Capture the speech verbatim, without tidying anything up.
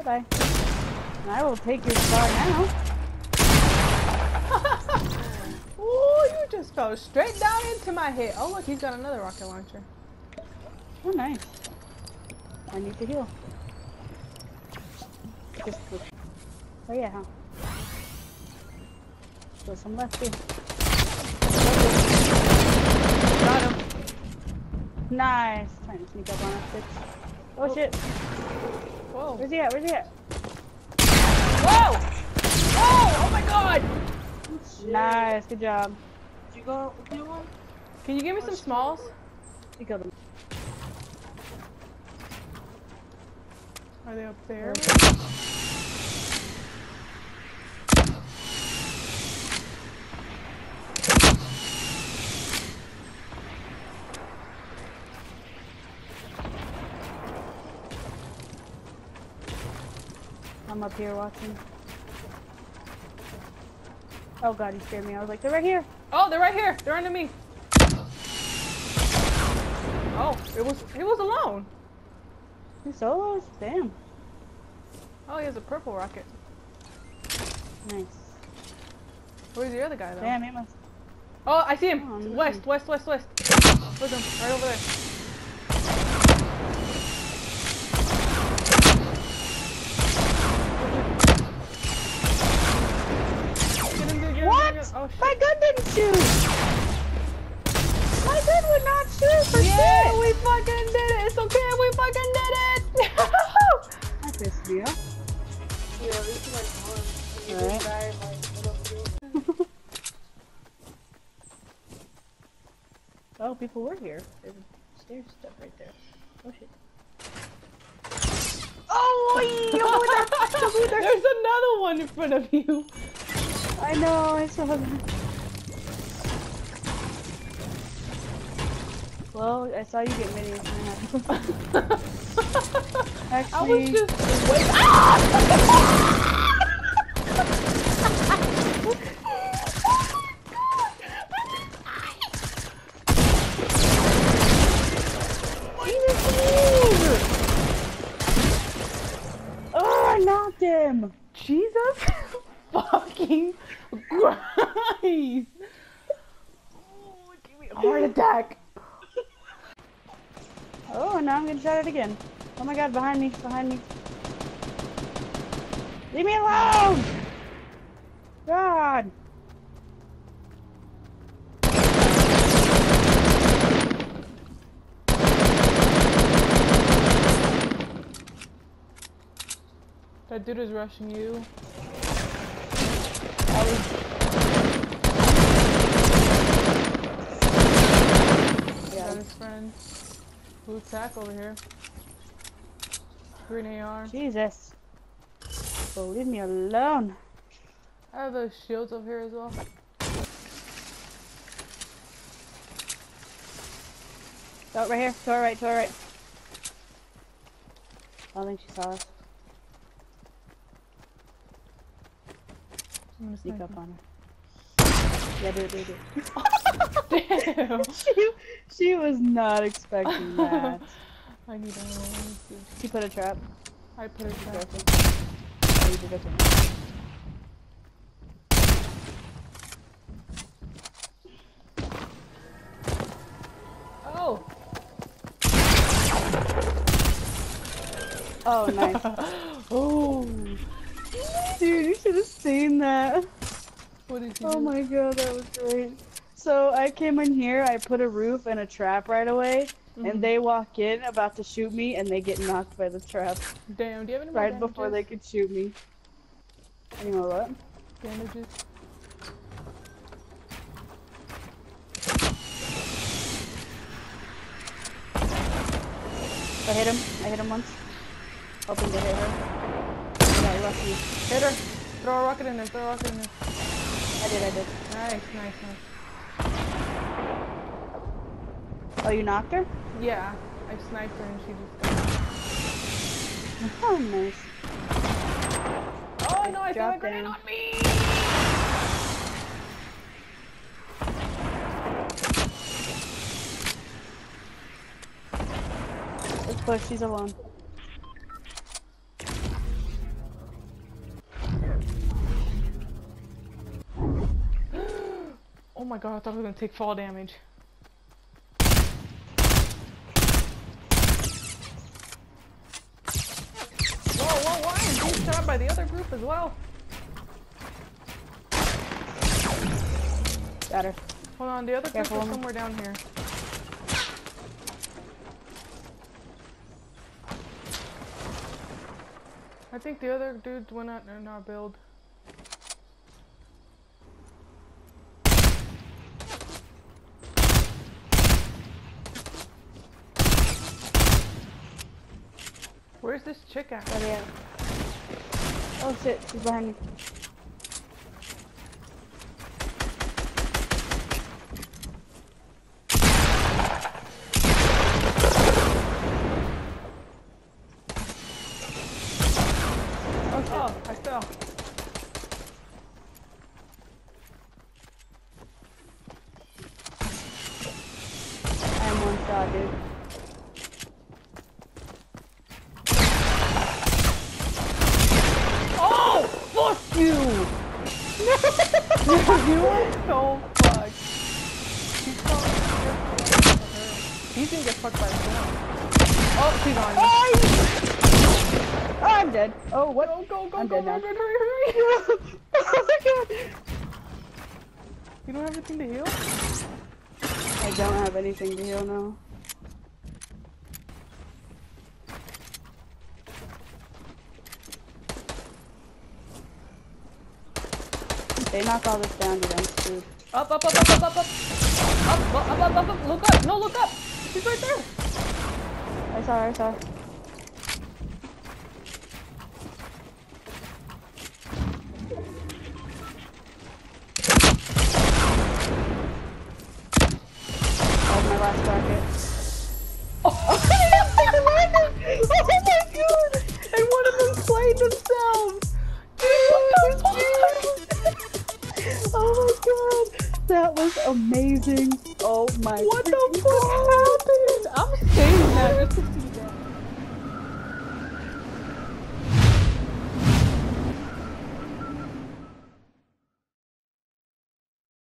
Bye. I will take your star now. Ooh, you just fell straight down into my head. Oh look, he's got another rocket launcher. Oh, nice. I need to heal. Just oh yeah, huh? Still some left here. Got him. Nice. Trying to sneak up on us, bitch. Oh, oh shit. Whoa. Where's he at? Where's he at? Whoa! Whoa! Oh my god! Nice. Good job. Did you go kill him? Can you give me some smalls? You killed him. Are they up there? I'm up here watching. Oh god, he scared me. I was like, they're right here. Oh, they're right here. They're under me. Oh, it was he was alone. Two solos? Damn. Oh, he has a purple rocket. Nice. Where's the other guy though? Damn, he must. Oh, I see him. Oh, I'm west, looking. west, west, west. Look him, right over there. Get him, dude, get him, What? get him. Oh, shit. My gun didn't shoot! My gun would not shoot for Yeah, shit! we fucking did it. It's okay, we fucking did it. That pissed me off. Yeah, at least like one. And you Alright. just died like middle of the Oh, people were here. There's a stairs stuff right there. Oh shit. Oh, There's another one in front of you. I know, I saw that. Well, I saw you get minis. Actually, I was just wait. Ah! oh, I knocked him. Jesus fucking Christ! Oh, give me a heart attack. Oh, and now I'm getting shot at again. Oh my god, behind me, behind me. Leave me alone! God! That dude is rushing you. I was... Got his friend. Blue tack over here. Green A R. Jesus. Oh, leave me alone. I have those shields over here as well. Oh, right here. To our right, to our right. I don't think she saw us. I'm gonna Sneak snipe up him. on her. Yeah, do it, do it, do it. Damn! she, she was not expecting that. I need a She put a trap. I put a trap. Oh, you did it. Oh! Oh, nice. Oh! Dude, you should have seen that. What did you Oh do? my god, that was great. So I came in here, I put a roof and a trap right away, Mhm. and they walk in about to shoot me, and they get knocked by the trap Damn, do you have any more right before they bandages? could shoot me. You know what? Bandages? I hit him. I hit him once. Hoping to hit her. I got lucky. Hit her! Throw a rocket in there, throw a rocket in there. I did, I did. Nice, nice, nice. Oh, you knocked her? Yeah, I sniped her and she just got... Oh, nice. Oh no, I threw a Drop grenade down. on me! Let's push, she's alone. my god, I thought I was gonna take fall damage. Whoa, whoa, whoa, I'm being shot by the other group as well. Got her. Hold on, the other group Careful. is somewhere down here. I think the other dudes went out in our build. Where's this chick at? Where they at? Oh shit, she's behind me. Oh, I fell. I am one shot, dude. Oh, fuck you! You are so fucked. He's so He's gonna get fucked by the storm. Oh, she's on you. Oh, I'm dead. Oh, what? Go, go, go, I'm go, dead go, now. go, hurry, hurry. Oh my god. You don't have anything to heal? I don't have anything to heal now. They knock all this down, dude. I'm screwed. Up, up, up, up, up, up, up. Up, up, up, up, up. Look up. No, look up. She's right there. I saw her, I saw her. That was my last rocket. Oh, Oh my god! and one of them slayed themselves. Dude, what the fuck? Oh my god! That was amazing! Oh my What the freaking fuck happened? I'm saying that just